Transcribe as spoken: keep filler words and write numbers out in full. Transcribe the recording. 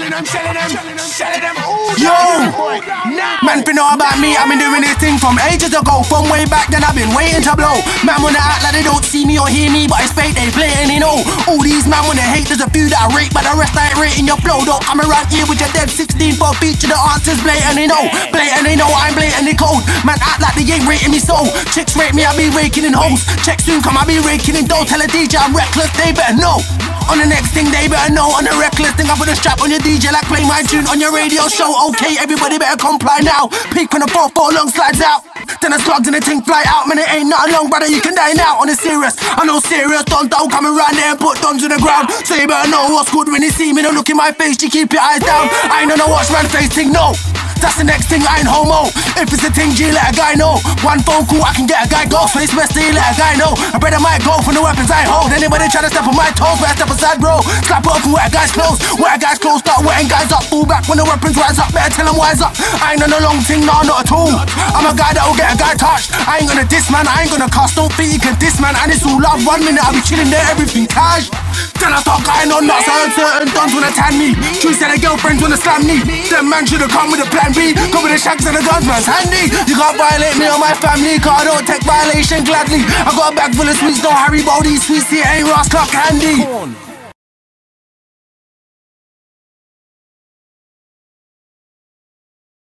Shelling them, shelling them, shelling them. Yo, man, if you know about me, I've been doing this thing from ages ago. From way back then, I've been waiting to blow. Man wanna act like they don't see me or hear me, but it's fake, they blatantly know. All these man wanna hate, there's a few that I rate, but the rest I ain't rating your flow. Don't come around here with your dead sixteen for a feature, the answer's blatantly no. Blatantly know I'm blatantly cold. Man act like they ain't rating me so. Chicks rate me, I be raking in hoes. Check soon come, I be raking in dough. Tell a D J I'm reckless, they better know. On the next thing they better know. On the reckless thing I put a strap on your D J like play my tune on your radio show. Okay, everybody better comply now. Peak on the four four long slides out. Then the slugs and the thing fly out. Man, it ain't nothing long, brother, you can die now. On the serious, I know serious. Don't don't come around there and put guns to the ground. So you better know what's good when you see me. Don't look in my face, you keep your eyes down. I ain't on a watchman face thing, no. That's the next thing, I ain't homo. If it's a thing, G, let a guy know. One phone call, I can get a guy go. So it's best to let a guy know. I better might go for the weapons I hold. Anybody try to step on my toes, better step aside, bro. Slap up and wet a guy's clothes. Wet a guy's clothes, start wetting guys up. Fall back when the weapons rise up, better tell them wise up. I ain't on a long thing, no, not at all. I'm a guy that'll get a guy touched. I ain't gonna diss, man, I ain't gonna cuss. Don't think you can diss, man, and it's all love. One minute I'll be chilling there, everything cash. Then I start going on nuts, I certain dons wanna tan me. True said the girlfriends wanna slam me. Them man should've come with a plan B. Come with the shags and the guns, man's handy. You can't violate me or my family, cause I don't take violation gladly. I got a bag full of sweets, no Harry Bodie sweets, here ain't Ross Clark candy.